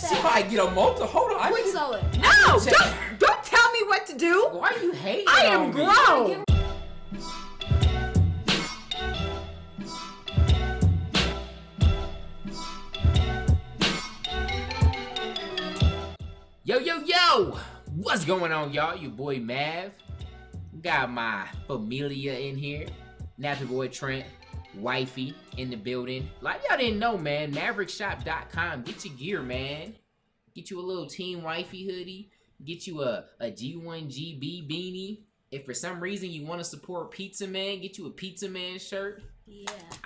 that. She might get a multi. Hold on. Quick sell it. No, don't tell me what to do. Why are you hating I am on me? grown. Yo, yo, yo! What's going on, y'all? Your boy Mav. Got my familia in here. Nappy boy Trent. Wifey in the building. Like y'all didn't know, man. MaverickShop.com. Get your gear, man. Get you a little Team Wifey hoodie. Get you a G1GB beanie. If for some reason you want to support Pizza Man, get you a Pizza Man shirt. Yeah.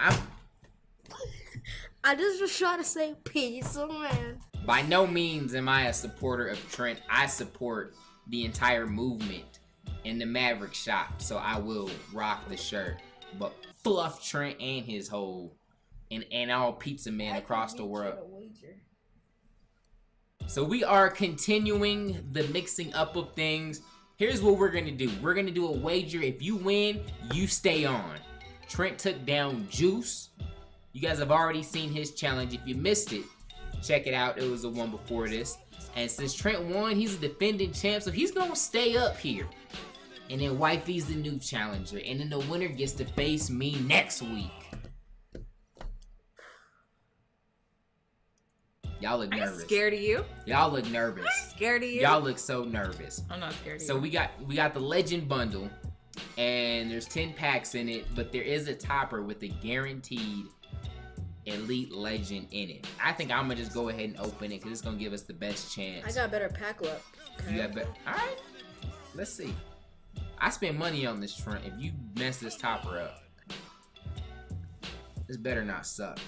I just was trying to say Pizza Man. By no means am I a supporter of Trent. I support the entire movement in the Maverick Shop, so I will rock the shirt. But fluff Trent and his whole and all Pizza Man across the world. So we are continuing the mixing up of things. Here's what we're gonna do. We're gonna do a wager. If you win, you stay on. Trent took down Juice. You guys have already seen his challenge. If you missed it, check it out. It was the one before this. And since Trent won, he's a defending champ, so he's gonna stay up here. And then Wifey's the new challenger. And then the winner gets to face me next week. Y'all look nervous. I'm scared of you. Y'all look nervous. I'm scared of you. Y'all look so nervous. I'm not scared of you. So we got the Legend Bundle. And there's 10 packs in it. But there is a topper with a guaranteed Elite Legend in it. I think I'm gonna just go ahead and open it because it's gonna give us the best chance. I got better pack luck. Okay. You got better. All right. Let's see. I spent money on this Trent. If you mess this topper up, this better not suck.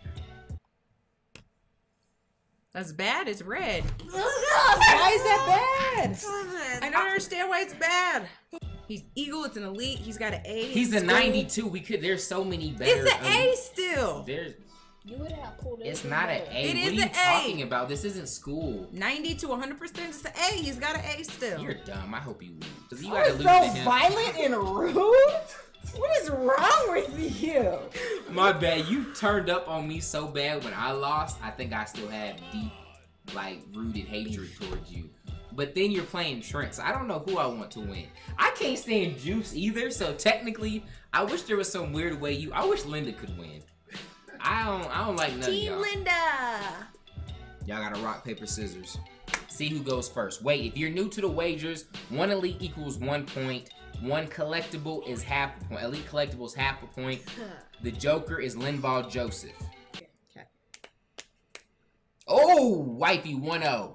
That's bad. It's red. Why is that bad? I don't understand why it's bad. He's Eagle. It's an Elite. He's got an A. He's a 92. There's so many better. It's an A still. You would have pulled it. It's not an A. It what is are you an talking A. about? This isn't school. 90 to 100%. It's an A. He's got an A still. You're dumb. I hope you lose. Because you Oh, gotta lose so to him. violent and rude? What is wrong with you? My bad. You turned up on me so bad when I lost. I think I still have deep, like, rooted hatred towards you. But then you're playing Trent, so I don't know who I want to win. I can't stand Juice either, so technically, I wish there was some weird way I wish Linda could win. I don't like none Team of y'all. Linda. Y'all gotta rock, paper, scissors. See who goes first. Wait, if you're new to the wagers, 1 elite equals 1 point. 1 collectible is half a point. Elite collectible is half a point. The Joker is Linval Joseph. Okay. Oh, Wifey 1-0.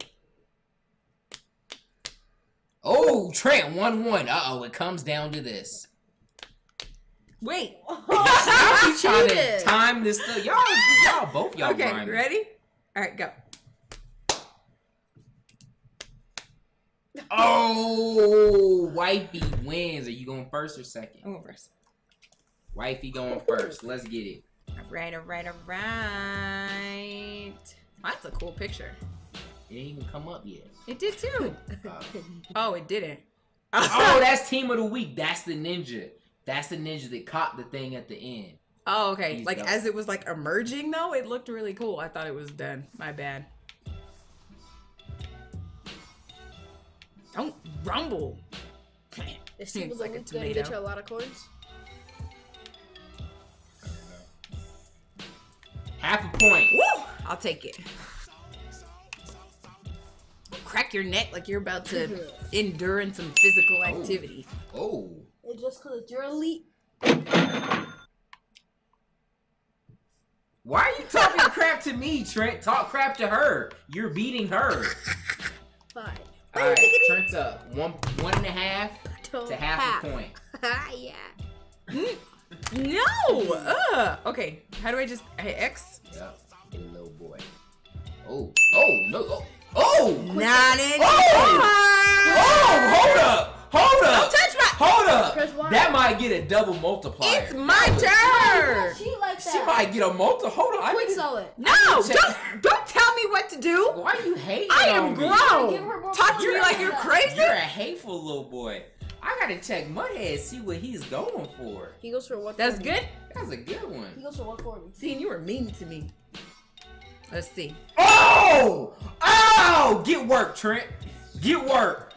Oh, Trent 1-1. Uh-oh, it comes down to this. Wait. He's trying to cheated. time this stuff. Y'all both y'all Okay, grinding. ready? All right, go. Oh, Wifey wins. Are you going first or second? I'm going first. Wifey going first. Let's get it. All right, all right, all right. That's a cool picture. It didn't even come up yet. It did too. Oh, it didn't. Oh, that's Team of the Week. That's the ninja. That's the ninja that caught the thing at the end. Oh, okay. He's Like dope. as it was like emerging though, it looked really cool. I thought it was done. My bad. Don't rumble. This team It's is like a gonna tomato. get you a lot of coins. Half a point. Woo! I'll take it. Crack your neck like you're about to endure in some physical activity. Oh. It's just because you're elite. Why are you talking crap to me, Trent? Talk crap to her. You're beating her. Fine. All right, Trent's up. 1.5 to half a point. Yeah. No! Okay, how do I just... Hey, X? Yep. Hey, little boy. Oh. Oh, no. Oh. Oh! Not anymore! Oh! Hold up! Hold up! Don't touch my... Hold up! Press Y. That might get a double multiplier. It's my turn! She like that. She might get a multi. Hold on. Quick sell it. No! Don't tell me what to do! Why are you hating I on am me? Give grown! her more Talk to points. me like you're crazy! You're a hateful little boy. I gotta check Mudhead, see what he's going for. He goes for what? That's good? That's a good one. He goes for 140. See, you were mean to me. Let's see. Oh! Oh! Oh! Get work, Trent. Get work.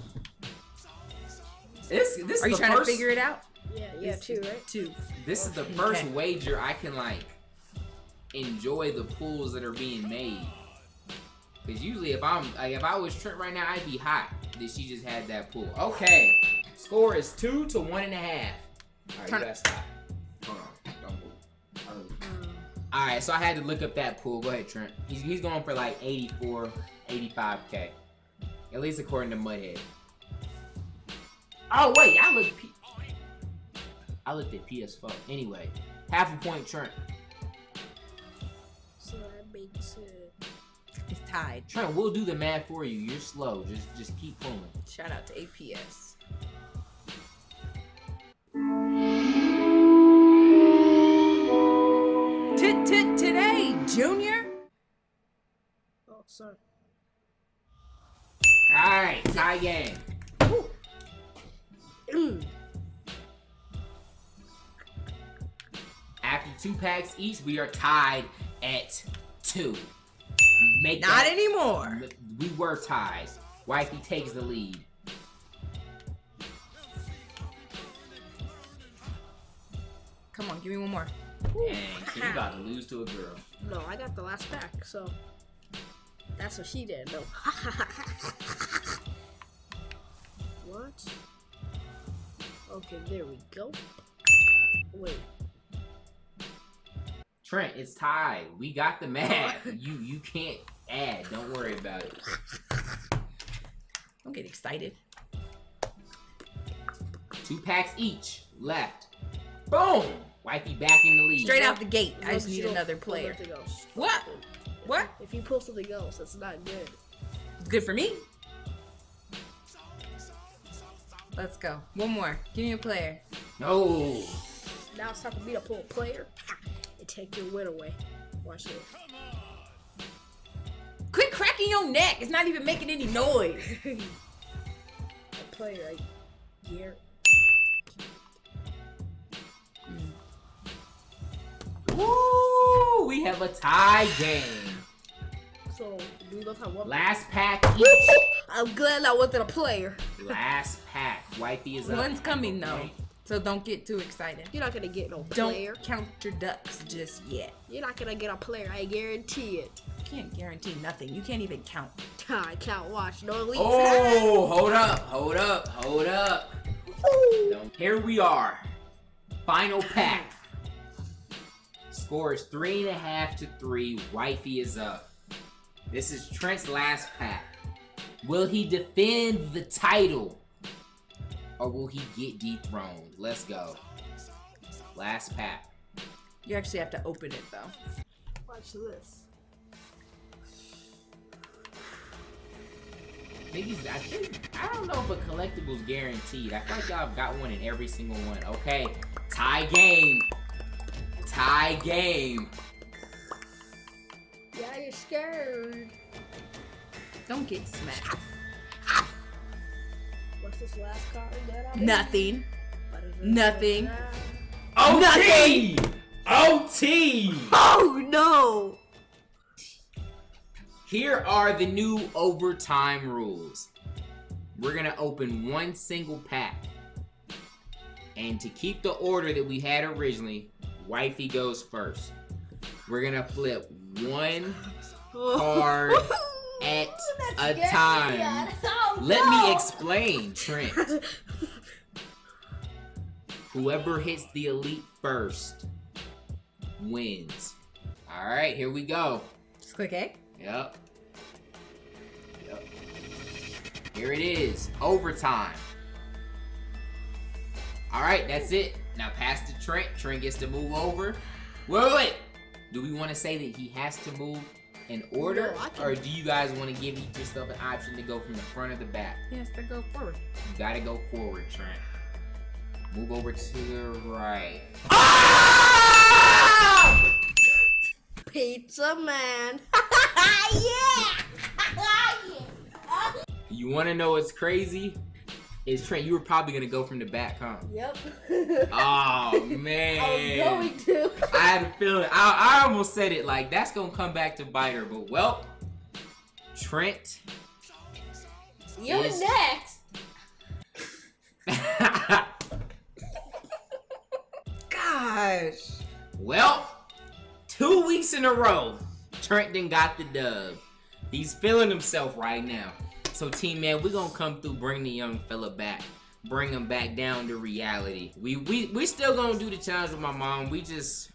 This Are you is the trying first. to figure it out? Yeah, 2, right? 2. This is the first Okay. wager I can like enjoy the pulls that are being made. Cause usually if I was Trent right now, I'd be hot that she just had that pull. Okay, score is 2 to 1.5. All right, you Turn gotta stop. Hold on, don't move. All right, so I had to look up that pull. Go ahead, Trent. He's going for like 84, 85K, at least according to Mudhead. Oh wait, I looked at PS4. Anyway, half a point, Trent. So that makes it. It's tied. Trent, we'll do the math for you. You're slow. Just keep pulling. Shout out to APS. Today, Junior. Oh, sorry. All right, tie game. After 2 packs each, we are tied at 2. Make Not that- anymore. We were tied. Wifey takes the lead. Come on, give me one more. Dang, she about to lose to a girl. No, I got the last pack, so that's what she did. No. What? Okay, there we go. Wait. Trent, it's tied. We got the math. You can't add. Don't worry about it. Don't get excited. 2 packs each left. Boom! Wifey back in the lead. Straight out the gate. I just Look, need you another don't pull player. nothing else. What? What? If you pull something else, that's not good. It's good for me. Let's go. One more. Give me a player. No. Now it's time for me to pull a player and take your win away. Watch this. Quit cracking your neck. It's not even making any noise. A player right here. Woo! We have a tie game. So we both have one. Last pack each. I'm glad I wasn't a player. Last pack. Wifey is up. One's coming though. So don't get too excited. You're not gonna get no Don't player. count your ducks just yet. You're not gonna get a player. I guarantee it. You can't guarantee nothing. You can't even count. I can't watch no elites. Oh, hold up, hold up, hold up. Here we are. Final pack. Score is 3.5 to 3. Wifey is up. This is Trent's last pack. Will he defend the title? Or will he get dethroned? Let's go. Last pack. You actually have to open it though. Watch this. I don't know if a collectible's guaranteed. I feel like y'all have got one in every single one. Okay, tie game. Tie game. Yeah, you're scared. Don't get smacked. What's this last card that I Nothing. Nothing. OT! OT! Oh no! Here are the new overtime rules. We're gonna open one single pack. And to keep the order that we had originally, Wifey goes first. We're gonna flip one card at a time. Let me explain, Trent. Whoever hits the elite first wins. Alright, here we go. Just click A. Yep. Here it is. Overtime. Alright, that's it. Now pass to Trent. Trent gets to move over. Wait. Do we want to say that he has to move in order? No, I can- Or do you guys want to give each yourself an option to go from the front or the back? Yes, to go forward. You gotta go forward, Trent. Move over to the right. Pizza man. You want to know what's crazy? Is Trent, you were probably gonna go from the back, huh? Yep. Oh man. I was going to. I had a feeling. I almost said it like that's gonna come back to bite her, but well, Trent. You're Is- next. Gosh. Well, 2 weeks in a row, Trent done got the dub. He's feeling himself right now. So, team man, we're gonna come through, bring the young fella back, bring him back down to reality. We still gonna do the challenge with my mom. We just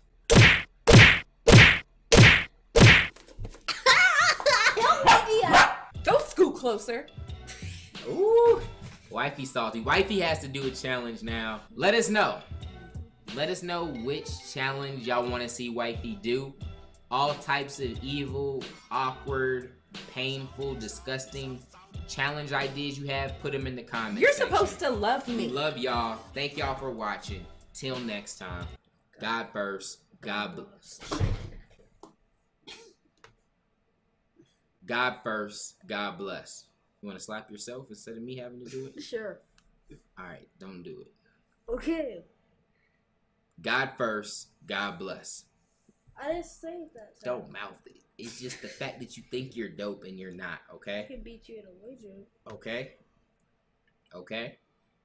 Don't scoot closer. ooh, wifey salty. Wifey has to do a challenge now. Let us know. Let us know which challenge y'all want to see wifey do. All types of evil, awkward, painful, disgusting challenge ideas you have, put them in the comments. You're supposed to love We me. love y'all. Thank y'all for watching. Till next time. God first. God bless. God first. God bless. You want to slap yourself instead of me having to do it? Sure. Alright, don't do it. Okay. God first. God bless. I didn't say that. Don't mouth it. It's just the fact that you think you're dope and you're not, I okay? can beat you in a wager. Okay? Okay?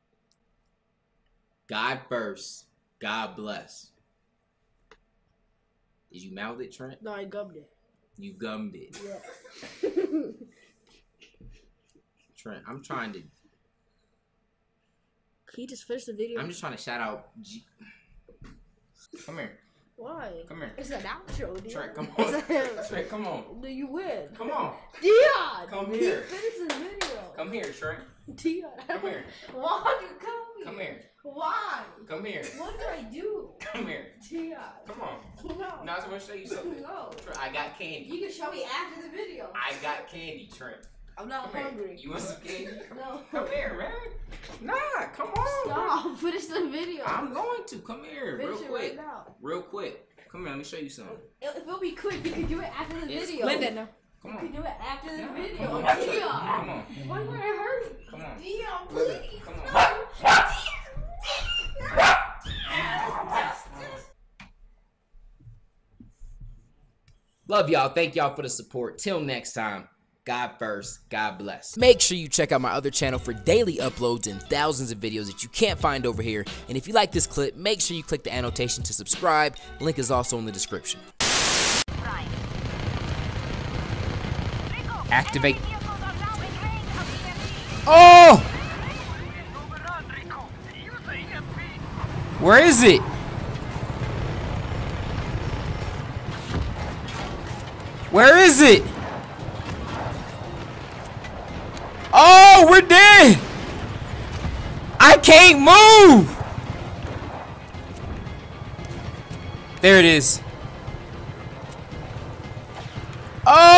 God first. God bless. Did you mouth it, Trent? No, I gummed it. You gummed it. Yeah. Trent, I'm trying to... Can you just finish the video? I'm just trying to shout out... Come here. Why? Come here. It's an outro, dude. Trent, come It's on. a- Trent, come on. No, you win. Come on. Dion! Come You here. finish the video. Come here, Trent. Dion. Come here. Why would you come here? Come here. Why? Come here. What did I do? Come here. Dion. Come on. No. Now I want to show you something. No. Trent, I got candy. You can show me after the video. I got candy, Trent. I'm not Come hungry. here. You want some candy? No. Come here, man. Nah, come on. Stop. Finish the video. I'm going to. Come here, real Finish it quick. right now. Real quick. Come here, let me show you something. If it'll be quick, you can do it after the It's video. Linda, no. Come You on. can do it after the Come video. on. Dion. Come on. Why would I hurt? Come on. Dion, please. Come on. Love y'all. Thank y'all for the support. Till next time. God first. God bless. Make sure you check out my other channel for daily uploads and thousands of videos that you can't find over here. And if you like this clip, make sure you click the annotation to subscribe. Link is also in the description. Activate. Oh! Where is it? Where is it? Oh, we're dead. I can't move. There it is. Oh!